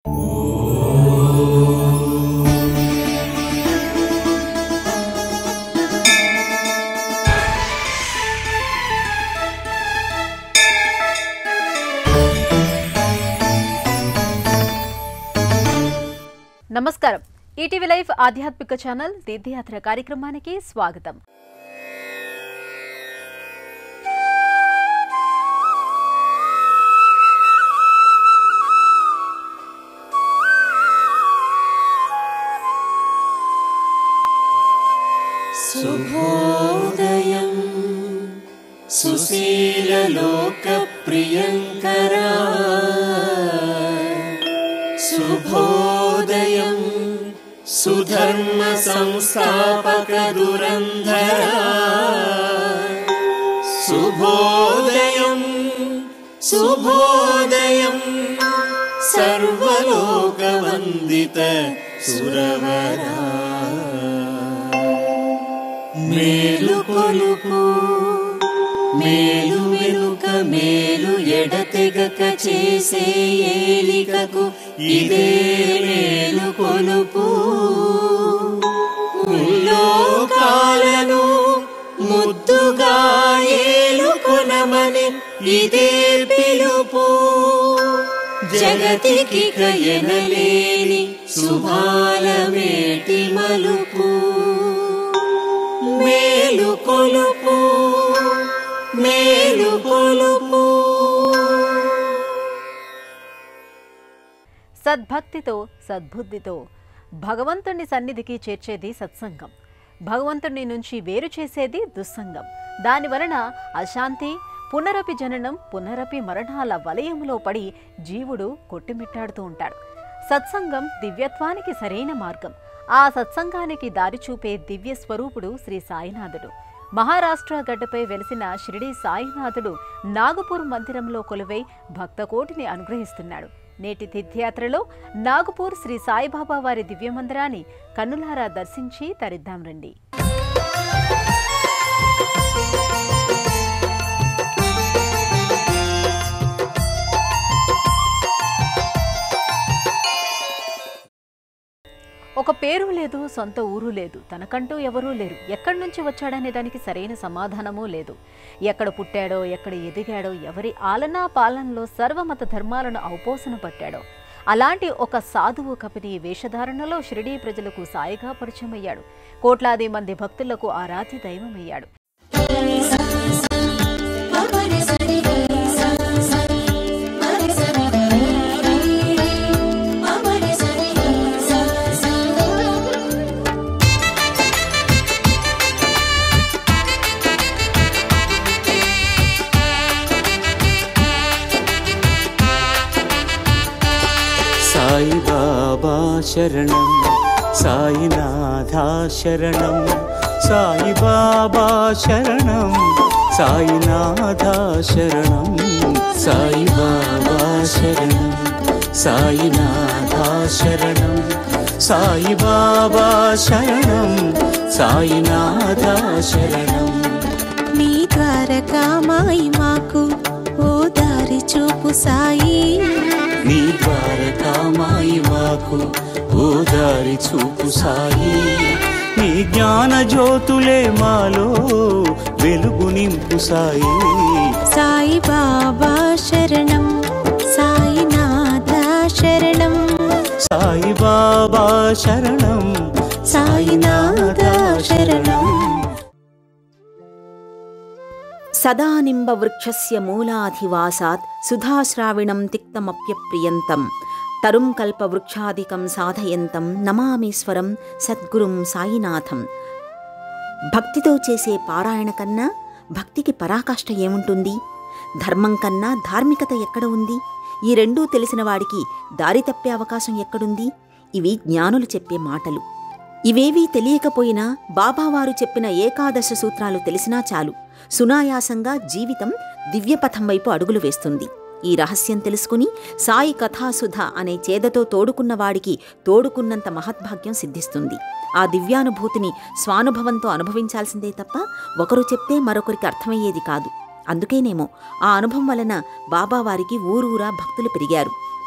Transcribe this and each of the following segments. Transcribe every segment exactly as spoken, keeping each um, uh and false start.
నమస్కారం. ETV live ఆధ్యాత్మిక channel తీర్థయాత్ర కార్యక్రమానికి స్వాగతం. శుభోదయం సుశీల లోక ప్రియంకరా, శుభోదయం సుధర్మ సంస్థాపక దురంధరా, శుభోదయం శుభోదయం సర్వలోక వందిత సురవరా. మేలు కొలుపు మేలు వెనుక మేలు ఎడతెగక చేసే ఏలికకు ఇదే మేలు కొలుపు. ముల్లోకాలను ముద్దుగా ఏలుకొనమని ఇదే పిలుపు. జగతికి కయనలేని శుభాల మేటి మలుపు. మేలు కొలుపు మేలు కొలుపు. సద్భక్తితో సద్బుద్ధితో భగవంతుని సన్నిధికి చేర్చేది సత్సంగం. భగవంతుని నుంచి వేరు చేసేది దుస్సంగం. దాని వలన అశాంతి, పునరపి జననం, పునరపి మరణాల వలయంలో పడి జీవుడు కొట్టుమిట్టాడుతూ ఉంటాడు. సత్సంగం దివ్యత్వానికి సరైన మార్గం. ఆ సత్సంగానికి దారి చూపే దివ్య స్వరూపుడు శ్రీ సాయినాథుడు. మహారాష్ట్ర గడ్డపై వెలిసిన షిరిడీ సాయినాథుడు నాగపూర్ మందిరంలో కొలువై భక్తకోటిని అనుగ్రహిస్తున్నాడు. నేటి తీర్థయాత్రలో నాగపూర్ శ్రీ సాయిబాబా వారి దివ్యమందిరాన్ని కన్నులారా దర్శించి తరిద్దాం రండి. ఒక పేరు లేదు, సొంత ఊరు లేదు, తనకంటూ ఎవరూ లేరు. ఎక్కడి నుంచి వచ్చాడనే దానికి సరైన సమాధానమూ లేదు. ఎక్కడ పుట్టాడో, ఎక్కడ ఎదిగాడో, ఎవరి ఆలనా పాలనలో సర్వమత ధర్మాలను ఔపోసన పట్టాడో అలాంటి ఒక సాధువు కపిని వేషధారణలో షిరిడీ ప్రజలకు సాయిగా పరిచయమయ్యాడు. కోట్లాది మంది భక్తులకు ఆరాధ్య దైవమయ్యాడు. సాయి బాబా శరణం, సాయినాథా శరణం, సాయి బాబా శరణం, సాయినాథా శరణం, సాయి బాబా శరణం, సాయినాథా శరణం, సాయి బాబా శరణం, సాయినాథా శరణం. నీ ద్వారకామాయి మాకు ఓ దారి చూపు సాయి, నీ ద్వారకామాయి మాకు ఓ దారి చూపు సాయి. నీ జ్ఞాన జ్యోతులే మాలో వెలుగు నింపు సాయి. సాయి బాబా శరణం, సాయినాథ శరణం, సాయి బాబా శరణం, సాయినాథ శరణం. సదానింబ వృక్షస్య మూలాధివాసాత్ సుధాశ్రావిణం తిక్తమప్యప్రియంతం తరుం కల్ప వృక్షాదికం సాధయంతం నమామీశ్వరం సద్గురుం సాయినాథం. భక్తితో చేసే పారాయణ కన్నా భక్తికి పరాకాష్ఠ ఏముంటుంది? ధర్మం కన్నా ధార్మికత ఎక్కడ ఉంది? ఈ రెండూ తెలిసిన వాడికి దారి తప్పే అవకాశం ఎక్కడుంది? ఇవి జ్ఞానులు చెప్పే మాటలు. ఇవేవీ తెలియకపోయినా బాబావారు చెప్పిన ఏకాదశ సూత్రాలు తెలిసినా చాలు, సునాయాసంగా జీవితం దివ్యపథం వైపు అడుగులు వేస్తుంది. ఈ రహస్యం తెలుసుకుని సాయి కథాసుధ అనే చేదతో తోడుకున్నవాడికి తోడుకున్నంత మహద్భాగ్యం సిద్ధిస్తుంది. ఆ దివ్యానుభూతిని స్వానుభవంతో అనుభవించాల్సిందే తప్ప ఒకరు చెప్తే మరొకరికి అర్థమయ్యేది కాదు. అందుకేనేమో ఆ అనుభవం వలన బాబావారికి ఊరూరా భక్తులు పెరిగారు.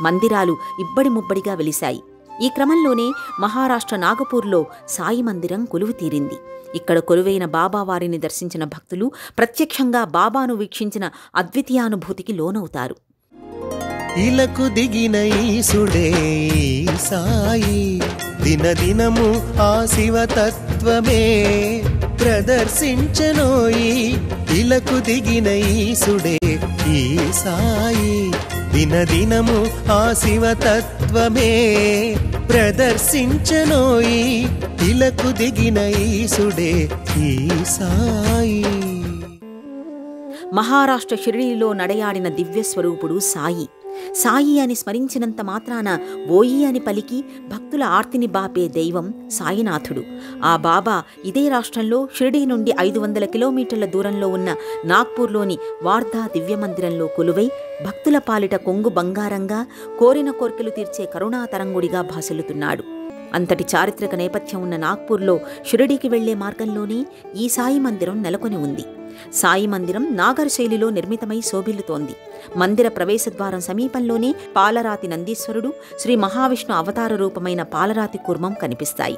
మందిరాలు ఇబ్బడి ముబ్బడిగా వెలిశాయి. ఈ క్రమంలోనే మహారాష్ట్ర నాగపూర్లో సాయి మందిరం కొలువు తీరింది. ఇక్కడ కొలువైన బాబావారిని దర్శించిన భక్తులు ప్రత్యక్షంగా బాబాను వీక్షించిన అద్వితీయానుభూతికి లోనవుతారు. ఇలకు దిగిన ఈసుడే సాయి, దినదినము ఆ శివతత్వమే ప్రదర్శించనోయి. ఇలకు దిగిన ఈసుడే ఈ సాయి, దినదినము ఆ శివతత్వమే ప్రదర్శించనోయి. ఇలకు దిగిన ఈసుడే ఈ సాయి. మహారాష్ట్ర షిరిడీలో నడయాడిన దివ్యస్వరూపుడు సాయి. సాయి అని స్మరించినంత మాత్రాన ఓయి అని పలికి భక్తుల ఆర్తిని బాపే దైవం సాయినాథుడు. ఆ బాబా ఇదే రాష్ట్రంలో షిరిడీ నుండి ఐదు వందల కిలోమీటర్ల దూరంలో ఉన్న నాగ్పూర్లోని వార్ధా దివ్యమందిరంలో కొలువై భక్తుల పాలిట కొంగు బంగారంగా, కోరిన కోర్కెలు తీర్చే కరుణాతరంగుడిగా భాసలుతున్నాడు. అంతటి చారిత్రక నేపథ్యం ఉన్న నాగ్పూర్లో షిరిడీకి వెళ్లే మార్గంలోనే ఈ సాయి మందిరం నెలకొని ఉంది. సాయి మందిరం నాగర్ శైలిలో నిర్మితమై శోభిల్లుతోంది. మందిర ప్రవేశద్వారం సమీపంలోనే పాలరాతి నందీశ్వరుడు, శ్రీ మహావిష్ణు అవతార రూపమైన పాలరాతి కూర్మం కనిపిస్తాయి.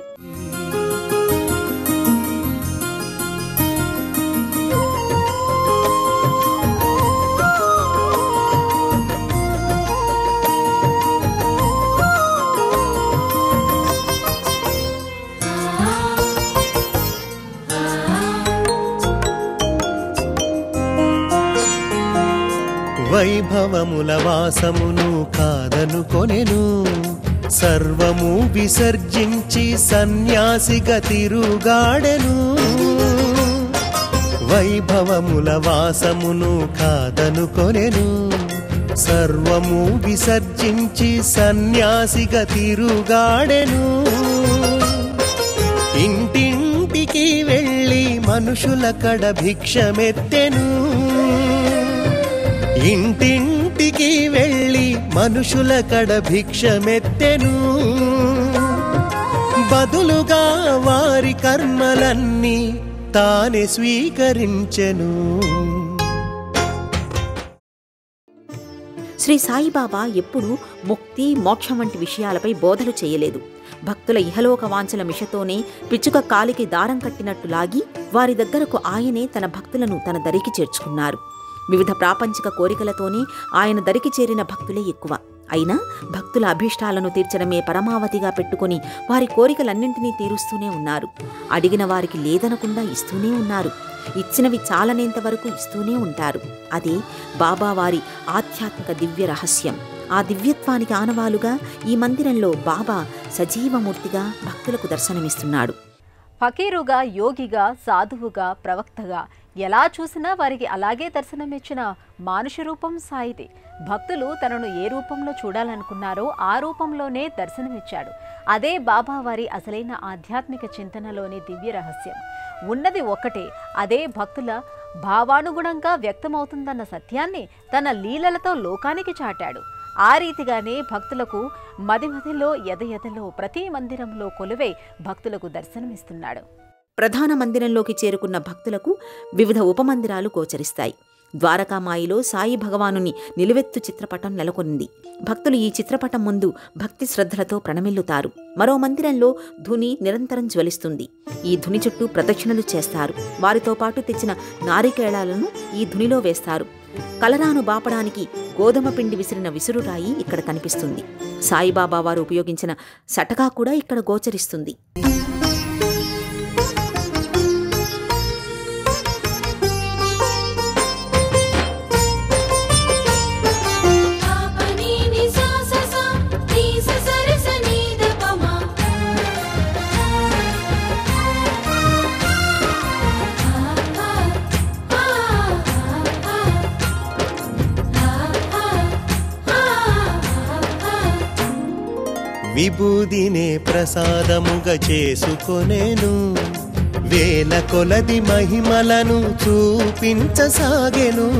వైభవముల వాసమును కాదనుకొనెను, సర్వము విసర్జించి సన్యాసిగా తిరుగాడెను. వైభవముల వాసమును కాదనుకొనెను, సర్వము విసర్జించి సన్యాసిగా తిరుగాడెను. ఇంటింటికి వెళ్ళి మనుషుల కడ భిక్షమెత్తెను. ఇంటింటికి వెళ్ళి మనుషుల కడ భిక్షమెత్తెను. బదులుగా వారి కర్మలన్నీ తానే స్వీకరించెను. శ్రీ సాయిబాబా ఎప్పుడూ ముక్తి, మోక్షం వంటి విషయాలపై బోధలు చేయలేదు. భక్తుల ఇహలోక వాంఛల మిషతోనే పిచ్చుక కాలికి దారం కట్టినట్టు లాగి వారి దగ్గరకు ఆయనే తన భక్తులను తన దరికి చేర్చుకున్నారు. వివిధ ప్రాపంచిక కోరికలతోనే ఆయన దరికి చేరిన భక్తులే ఎక్కువ. అయినా భక్తుల అభీష్టాలను తీర్చడమే పరమావధిగా పెట్టుకుని వారి కోరికలన్నింటినీ తీరుస్తూనే ఉన్నారు. అడిగిన వారికి లేదనకుండా ఇస్తూనే ఉన్నారు. ఇచ్చినవి చాలనేంత వరకు ఇస్తూనే ఉంటారు. అదే బాబావారి ఆధ్యాత్మిక దివ్య రహస్యం. ఆ దివ్యత్వానికి ఆనవాలుగా ఈ మందిరంలో బాబా సజీవమూర్తిగా భక్తులకు దర్శనమిస్తున్నాడు. ఫకీరుగా, యోగిగా, సాధువుగా, ప్రవక్తగా ఎలా చూసినా వారికి అలాగే దర్శనమిచ్చిన మానుష రూపం సాయిది. భక్తులు తనను ఏ రూపంలో చూడాలనుకున్నారో ఆ రూపంలోనే దర్శనమిచ్చాడు. అదే బాబావారి అసలైన ఆధ్యాత్మిక చింతనలోని దివ్య రహస్యం. ఉన్నది ఒక్కటే, అదే భక్తుల భావానుగుణంగా వ్యక్తమవుతుందన్న సత్యాన్ని తన లీలలతో లోకానికి చాటాడు. ఆ రీతిగానే భక్తులకు మది మదిలో ఎద ఎదలో ప్రతి మందిరంలో కొలువై భక్తులకు దర్శనమిస్తున్నాడు. ప్రధాన మందిరంలోకి చేరుకున్న భక్తులకు వివిధ ఉపమందిరాలు గోచరిస్తాయి. ద్వారకామాయిలో సాయి భగవానుని నిలువెత్తు చిత్రపటం నెలకొంది. భక్తులు ఈ చిత్రపటం ముందు భక్తి శ్రద్ధలతో ప్రణమిల్లుతారు. మరో మందిరంలో ధుని నిరంతరం జ్వలిస్తుంది. ఈ ధుని చుట్టూ ప్రదక్షిణలు చేస్తారు. వారితో పాటు తెచ్చిన నారికేళాలను ఈ ధునిలో వేస్తారు. కలరాను బాపడానికి గోధుమ పిండి విసిరిన విసురురాయి ఇక్కడ కనిపిస్తుంది. సాయిబాబా వారు ఉపయోగించిన సటకా కూడా ఇక్కడ గోచరిస్తుంది. విభూదినే ప్రసాదముగా చేసుకొనేను, వేల కొలది మహిమలను చూపించసాగెను.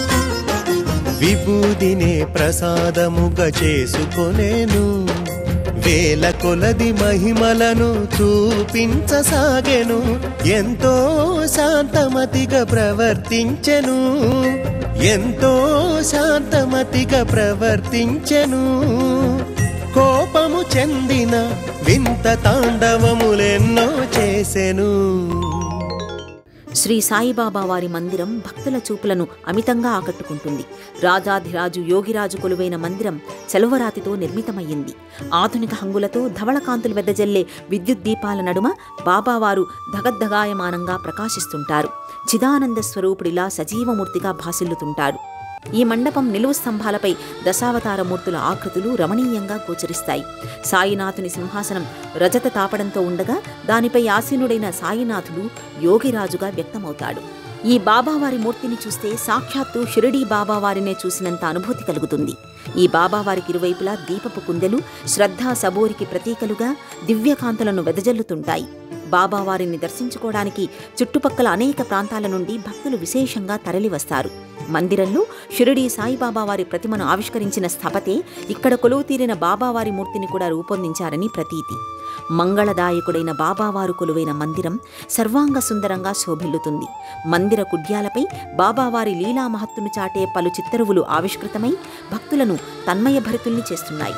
విభూదినే ప్రసాదముగా చేసుకొనేను, వేల కొలది మహిమలను చూపించసాగెను. ఎంతో శాంతమతిగా ప్రవర్తించెను, ఎంతో శాంతమతిగా ప్రవర్తించెను. కోపము చెందిన వింత తాండవములెన్నో చేసెను. శ్రీ సాయిబాబా వారి మందిరం భక్తుల చూపులను అమితంగా ఆకట్టుకుంటుంది. రాజాధిరాజు యోగిరాజు కొలువైన మందిరం చెలవరాతితో నిర్మితమయ్యింది. ఆధునిక హంగులతో ధవళకాంతులు వెదజల్లే విద్యుత్ దీపాల నడుమ బాబావారు ధగద్ధగాయమానంగా ప్రకాశిస్తుంటారు. చిదానంద స్వరూపుడిలా సజీవమూర్తిగా భాసిల్లుతుంటాడు. ఈ మండపం నిలువు స్తంభాలపై దశావతారమూర్తుల ఆకృతులు రమణీయంగా గోచరిస్తాయి. సాయినాథుని సింహాసనం రజత తాపడంతో ఉండగా దానిపై ఆసీనుడైన సాయినాథుడు యోగిరాజుగా వ్యక్తమవుతాడు. ఈ బాబావారి మూర్తిని చూస్తే సాక్షాత్తు షిరిడీ బాబావారినే చూసినంత అనుభూతి కలుగుతుంది. ఈ బాబావారికి ఇరువైపులా దీపపు కుందెలు శ్రద్ధా సబోరికి ప్రతీకలుగా దివ్యకాంతులను వెదజల్లుతుంటాయి. బాబావారిని దర్శించుకోవడానికి చుట్టుపక్కల అనేక ప్రాంతాల నుండి భక్తులు విశేషంగా తరలివస్తారు. మందిరంలో షిరిడీ సాయిబాబా వారి ప్రతిమను ఆవిష్కరించిన స్థపతే ఇక్కడ కొలువు తీరిన బాబావారి మూర్తిని కూడా రూపొందించారని ప్రతీతి. మంగళదాయకుడైన బాబావారు కొలువైన మందిరం సర్వాంగ సుందరంగా శోభిల్లుతుంది. మందిర కుడ్యాలపై బాబావారి లీలా మహత్తును చాటే పలు చిత్తరువులు ఆవిష్కృతమై భక్తులను తన్మయభరితుల్ని చేస్తున్నాయి.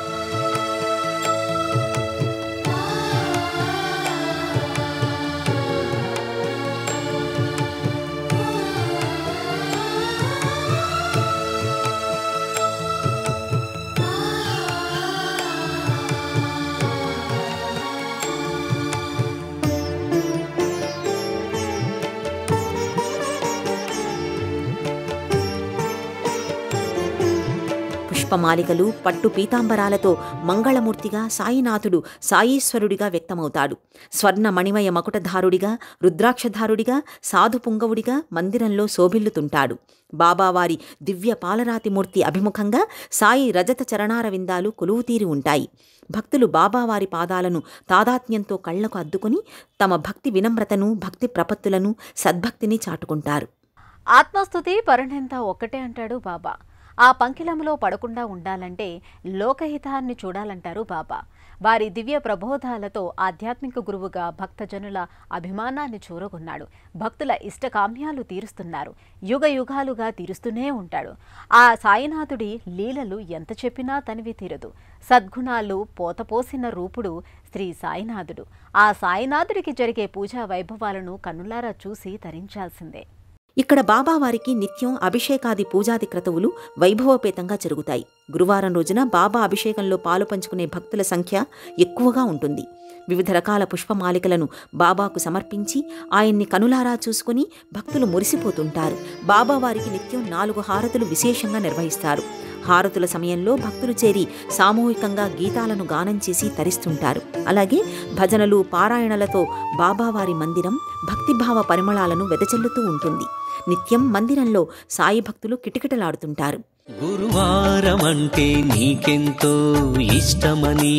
పుష్పమాలికలు పట్టు పీతాంబరాలతో మంగళమూర్తిగా సాయినాథుడు సాయీశ్వరుడిగా వ్యక్తమవుతాడు. స్వర్ణ మణిమయ మకుటధారుడిగా రుద్రాక్షధారుడిగా సాధుపుంగవుడిగా మందిరంలో శోభిల్లుతుంటాడు. బాబావారి దివ్య పాలరాతిమూర్తి అభిముఖంగా సాయి రజత చరణారవిందాలు కొలువుతీరి ఉంటాయి. భక్తులు బాబావారి పాదాలను తాదాత్మ్యంతో కళ్లకు అద్దుకుని తమ భక్తి వినమ్రతను భక్తి ప్రపత్తులను సద్భక్తిని చాటుకుంటారు. ఆత్మస్తుతి పరనెంత ఒక్కటే అంటాడు బాబా. ఆ పంకిలంలో పడకుండా ఉండాలంటే లోకహితాన్ని చూడాలంటారు బాబా. వారి దివ్య ప్రబోధాలతో ఆధ్యాత్మిక గురువుగా భక్తజనుల అభిమానాన్ని చూరగొన్నాడు. భక్తుల ఇష్టకామ్యాలు తీరుస్తున్నారు. యుగ యుగాలుగా తీరుస్తూనే ఉంటాడు. ఆ సాయినాథుడి లీలలు ఎంత చెప్పినా తనివి తీరదు. సద్గుణాలు పోతపోసిన రూపుడు శ్రీ సాయినాథుడు. ఆ సాయినాథుడికి జరిగే పూజా వైభవాలను కన్నులారా చూసి తరించాల్సిందే. ఇక్కడ బాబావారికి నిత్యం అభిషేకాది పూజాది క్రతువులు వైభవోపేతంగా జరుగుతాయి. గురువారం రోజున బాబా అభిషేకంలో పాలు పంచుకునే భక్తుల సంఖ్య ఎక్కువగా ఉంటుంది. వివిధ రకాల పుష్పమాలికలను బాబాకు సమర్పించి ఆయన్ని కనులారా చూసుకుని భక్తులు మురిసిపోతుంటారు. బాబావారికి నిత్యం నాలుగు హారతులు విశేషంగా నిర్వహిస్తారు. హారతుల సమయంలో భక్తులు చేరి సామూహికంగా గీతాలను గానం చేసి తరిస్తుంటారు. అలాగే భజనలు పారాయణలతో బాబావారి మందిరం భక్తిభావ పరిమళాలను వెదజల్లుతూ ఉంటుంది. నిత్యం మందిరంలో సాయి భక్తులు కిటకిటలాడుతుంటారు. గురువారమంటే నీకెంతో ఇష్టమని,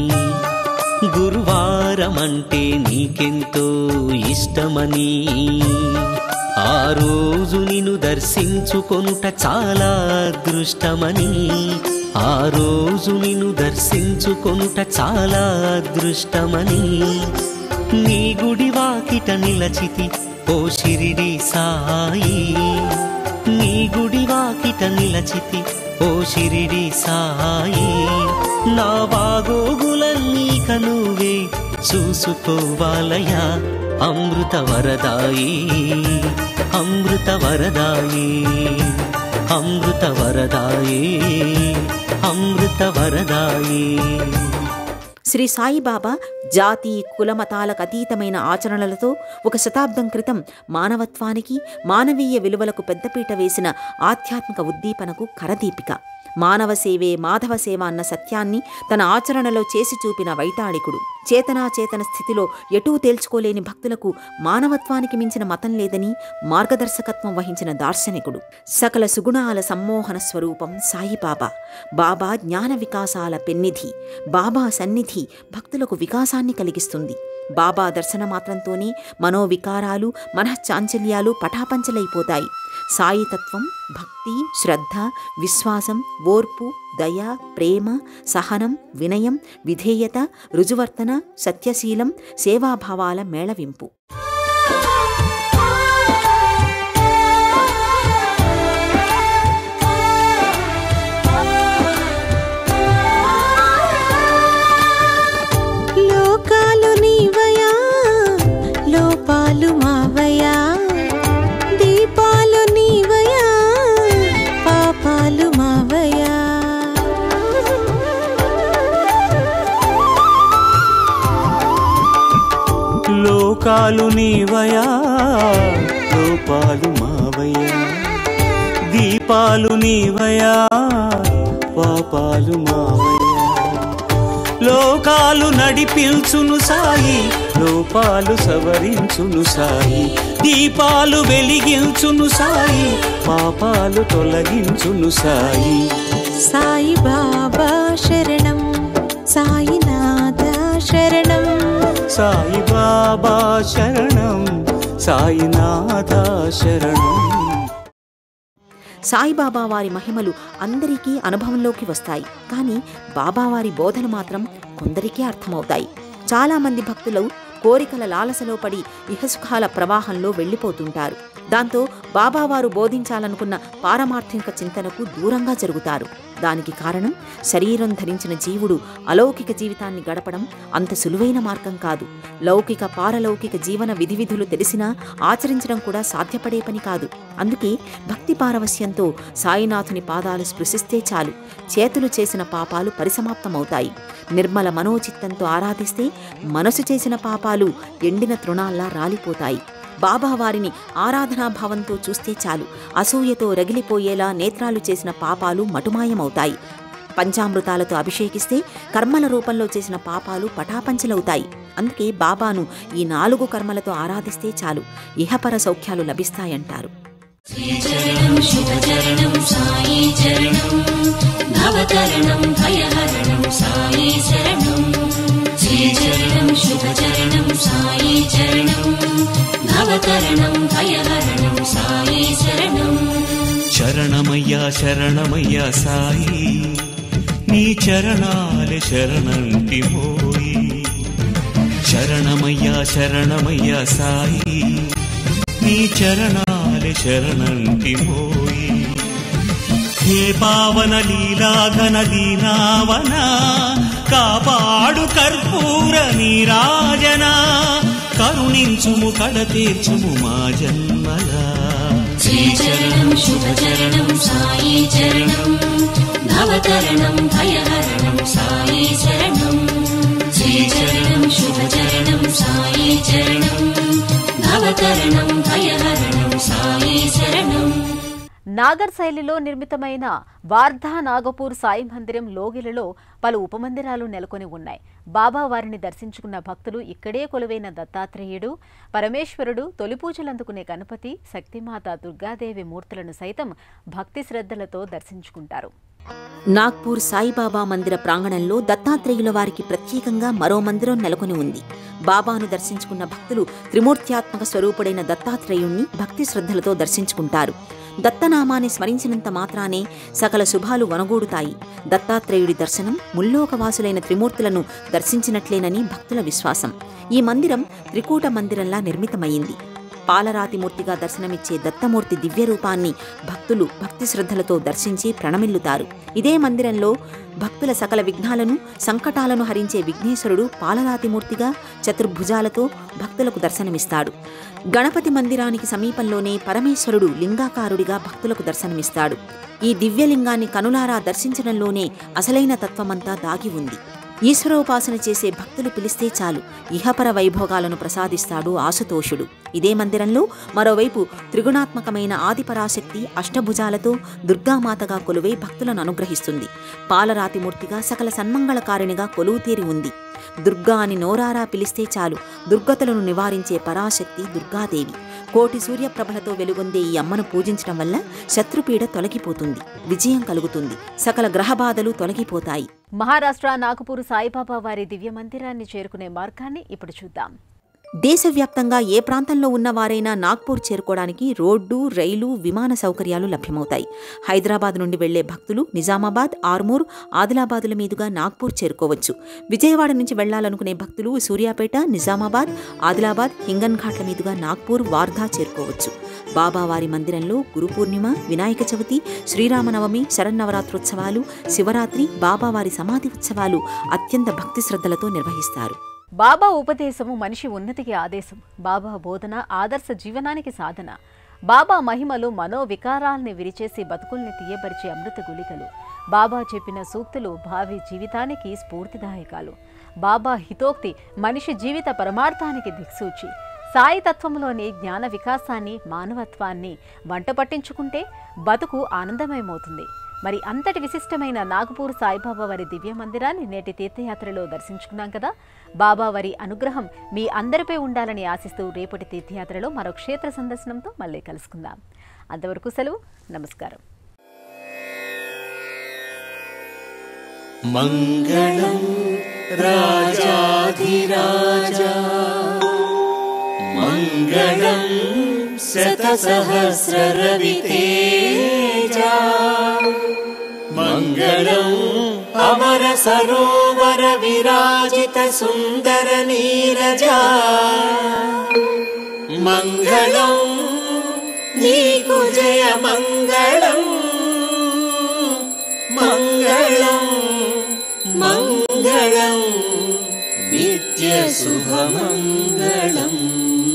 గురువారమంటే నీకెంతో ఇష్టమని, ఆ రోజు నిన్ను దర్శించుకొనుట చాలా అదృష్టమని, ఆ రోజు నిన్ను దర్శించుకొనుట చాలా అదృష్టమని, నీ గుడి వాకిట నిలచితి ఓ షిరిడి సాయి, నీ గుడి వాకిట నిలచితి ఓ షిరిడి సాయి, నా బాగోగులన్నీ కనువే చూసుకోవాలయా అమృత వరదాయి, అమృత వరదాయి, అమృత వరదాయి, అమృత వరదాయి. శ్రీ సాయిబాబా జాతి కులమతాలకు అతీతమైన ఆచరణలతో ఒక శతాబ్దం క్రితం మానవత్వానికి మానవీయ విలువలకు పెద్దపీట వేసిన ఆధ్యాత్మిక ఉద్దీపనకు కరదీపిక. మానవ సేవే మాధవ సేవ అన్న సత్యాన్ని తన ఆచరణలో చేసి చూపిన వైతాళికుడు. చేతనాచేతన స్థితిలో ఎటూ తేల్చుకోలేని భక్తులకు మానవత్వానికి మించిన మతం లేదని మార్గదర్శకత్వం వహించిన దార్శనికుడు. సకల సుగుణాల సమ్మోహన స్వరూపం సాయిబాబా. బాబా జ్ఞాన వికాసాల పెన్నిధి. బాబా సన్నిధి భక్తులకు వికాసాన్ని కలిగిస్తుంది. బాబా దర్శన మాత్రంతోనే మనోవికారాలు మనశ్చాంచల్యాలు పటాపంచలైపోతాయి. సాయితత్వం భక్తి, శ్రద్ధ, విశ్వాసం, ఓర్పు, దయ, ప్రేమ, సహనం, వినయం, విధేయత, రుజువర్తన, సత్యశీలం, సేవాభావాల మేళవింపు. లోకాలు నీవయా, లోపాలు మావయా, దీపాలు నీవయా, పాపాలు మావయా. లోకాలు నీవయా, లోపాలు మావయా, దీపాలు నీవయా, పాపాలు మావయా. లోకాలు నడిపించును సాయి, లోపాలు సవరించును సాయి, దీపాలు వెలిగించును సాయి, పాపాలు తొలగించును సాయి. సాయి బాబా శరణం, సాయినాథ శరణం, సాయి బాబా శరణం, సాయినాథ శరణం. సాయిబాబా వారి మహిమలు అందరికీ అనుభవంలోకి వస్తాయి, కానీ బాబావారి బోధలు మాత్రం కొందరికే అర్థమవుతాయి. చాలామంది భక్తులు కోరికల లాలసలో పడి ఇహసుఖాల ప్రవాహంలో వెళ్ళిపోతుంటారు. దాంతో బాబావారు బోధించాలనుకున్న పారమార్థిక చింతనకు దూరంగా జరుగుతారు. దానికి కారణం శరీరం ధరించిన జీవుడు అలౌకిక జీవితాన్ని గడపడం అంత సులువైన మార్గం కాదు. లౌకిక పారలౌకిక జీవన విధివిధులు తెలిసినా ఆచరించడం కూడా సాధ్యపడే పని కాదు. అందుకే భక్తి పారవస్యంతో సాయినాథుని పాదాలు స్పృశిస్తే చాలు, చేతులు చేసిన పాపాలు పరిసమాప్తమవుతాయి. నిర్మల మనోచిత్తంతో ఆరాధిస్తే మనసు చేసిన పాపాలు ఎండిన తృణాల్లా రాలిపోతాయి. బాబావారిని ఆరాధనాభావంతో చూస్తే చాలు, అసూయతో రగిలిపోయేలా నేత్రాలు చేసిన పాపాలు మటుమాయమవుతాయి. పంచామృతాలతో అభిషేకిస్తే కర్మల రూపంలో చేసిన పాపాలు పటాపంచలవుతాయి. అందుకే బాబాను ఈ నాలుగు కర్మలతో ఆరాధిస్తే చాలు, ఇహపర సౌఖ్యాలు లభిస్తాయంటారు. శ్రీచరణం శుభచరణం సాయి చరణం, భవతరణం భయహరణం సాయి శరణం. శ్రీచరణం శుభచరణం సాయి చరణం, భవతరణం భయహరణం సాయి శరణం. శరణమయ్యా శరణమయ్యా సాయి, నీ చరణాలే శరణంటి మోయి. శరణమయ్యా శరణమయ్యా సాయి, నీ చరణాలే శరణంటి మోయి. హే పావన లీలాఘన దీనావన, కాపాడు కర్పూర నీరాజన, కరుణించుము కడ తీర్చుము మా జన్మలా. శ్రీచరణం శుభచరణం సాయి చరణం, భవతరణం భయహరణం సాయి శరణం. శ్రీచరణం శుభచరణం సాయి చరణం, భవతరణం భయహరణం సాయి శరణం. నాగర్ శైలిలో నిర్మితమైన వార్ధా నాగపూర్ సాయి మందిరం లోగిలలో పలు ఉపమందిరాలు నెలకొని ఉన్నాయి. బాబా వారిని దర్శించుకున్న భక్తులు ఇక్కడే కొలువైన దత్తాత్రేయుడు, పరమేశ్వరుడు, తొలి పూజలందుకునే గణపతి, శక్తిమాత దుర్గాదేవి మూర్తులను సైతం భక్తి శ్రద్ధలతో దర్శించుకుంటారు. నాగ్పూర్ సాయిబాబా మందిర ప్రాంగణంలో దత్తాత్రేయుల వారికి ప్రత్యేకంగా మరో మందిరం నెలకొని ఉంది. బాబాను దర్శించుకున్న భక్తులు త్రిమూర్త్యాత్మక స్వరూపుడైన దత్తాత్రేయుణ్ణి భక్తి శ్రద్ధలతో దర్శించుకుంటారు. దత్తనామాన్ని స్మరించినంత మాత్రానే సకల శుభాలు వనగూడుతాయి. దత్తాత్రేయుడి దర్శనం ముల్లోకవాసులైన త్రిమూర్తులను దర్శించినట్లేనని భక్తుల విశ్వాసం. ఈ మందిరం త్రికూట మందిరంలా నిర్మితమైంది. పాలరాతిమూర్తిగా దర్శనమిచ్చే దత్తమూర్తి దివ్య రూపాన్ని భక్తులు భక్తి శ్రద్ధలతో దర్శించి ప్రణమిల్లుతారు. ఇదే మందిరంలో భక్తుల సకల విఘ్నాలను, సంకటాలను హరించే విఘ్నేశ్వరుడు పాలరాతిమూర్తిగా చతుర్భుజాలతో భక్తులకు దర్శనమిస్తాడు. గణపతి మందిరానికి సమీపంలోనే పరమేశ్వరుడు లింగాకారుడిగా భక్తులకు దర్శనమిస్తాడు. ఈ దివ్యలింగాన్ని కనులారా దర్శించడంలోనే అసలైన తత్వమంతా దాగి ఉంది. ఈశ్వరోపాసన చేసే భక్తులు పిలిస్తే చాలు, ఇహపర వైభోగాలను ప్రసాదిస్తాడు ఆశుతోషుడు. ఇదే మందిరంలో మరోవైపు త్రిగుణాత్మకమైన ఆదిపరాశక్తి అష్టభుజాలతో దుర్గామాతగా కొలువై భక్తులను అనుగ్రహిస్తుంది. పాలరాతిమూర్తిగా సకల సన్మంగళకారిణిగా కొలువుతీరి ఉంది. దుర్గా అని నోరారా పిలిస్తే చాలు, దుర్గతులను నివారించే పరాశక్తి దుర్గాదేవి. కోటి సూర్యప్రభలతో వెలుగొందే ఈ అమ్మను పూజించడం వల్ల శత్రుపీడ తొలగిపోతుంది, విజయం కలుగుతుంది, సకల గ్రహబాధలు తొలగిపోతాయి. మహారాష్ట్ర నాగపూర్ సాయిబాబా వారి దివ్య మందిరాన్ని చేరుకునే మార్గాన్ని ఇప్పుడు చూద్దాం. దేశవ్యాప్తంగా ఏ ప్రాంతంలో ఉన్నవారైనా నాగ్పూర్ చేరుకోవడానికి రోడ్డు, రైలు, విమాన సౌకర్యాలు లభ్యమవుతాయి. హైదరాబాద్ నుండి వెళ్లే భక్తులు నిజామాబాద్, ఆర్మూర్, ఆదిలాబాదుల మీదుగా నాగ్పూర్ చేరుకోవచ్చు. విజయవాడ నుంచి వెళ్లాలనుకునే భక్తులు సూర్యాపేట, నిజామాబాద్, ఆదిలాబాద్, హింగన్ ఘాట్ల మీదుగా నాగ్పూర్, వార్ధా చేరుకోవచ్చు. బాబావారి మందిరంలో గురు పూర్ణిమ, వినాయక చవితి, శ్రీరామనవమి, శరన్నవరాత్రోత్సవాలు, శివరాత్రి, బాబావారి సమాధి ఉత్సవాలు అత్యంత భక్తి శ్రద్ధలతో నిర్వహిస్తారు. బాబా ఉపదేశము మనిషి ఉన్నతికి ఆదేశం. బాబా బోధన ఆదర్శ జీవనానికి సాధన. బాబా మహిమలు మనోవికారాల్ని విరిచేసి బతుకుల్ని తీయబరిచే అమృత గుళికలు. బాబా చెప్పిన సూక్తులు భావి జీవితానికి స్ఫూర్తిదాయకాలు. బాబా హితోక్తి మనిషి జీవిత పరమార్థానికి దిక్సూచి. సాయి తత్వంలోని జ్ఞాన వికాసాన్ని, మానవత్వాన్ని వంట పట్టించుకుంటే బతుకు ఆనందమయమవుతుంది. మరి అంతటి విశిష్టమైన నాగపూర్ సాయిబాబా వారి దివ్య మందిరాన్ని నేటి తీర్థయాత్రలో దర్శించుకున్నాం కదా. బాబా వారి అనుగ్రహం మీ అందరిపై ఉండాలని ఆశిస్తూ రేపటి తీర్థయాత్రలో మరో క్షేత్ర సందర్శనంతో మళ్ళీ కలుసుకుందాం. అంతవరకు సెలవు. నమస్కారం. మంగళం రాజాధిరాజా మంగళం శతసహస్రరవితేజా మంగళం అమర సరోవర విరాజిత సుందర నీరజా మంగళం నీకు జయ మంగళం మంగళం మంగళం నిత్య శుభమంగళం.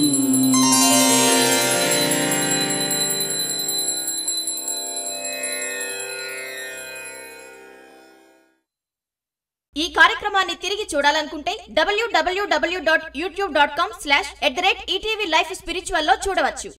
ఈ కార్యక్రమాన్ని తిరిగి చూడాలనుకుంటే W W W dot YouTube dot com slash at the rate ETV life spiritual లో చూడవచ్చు.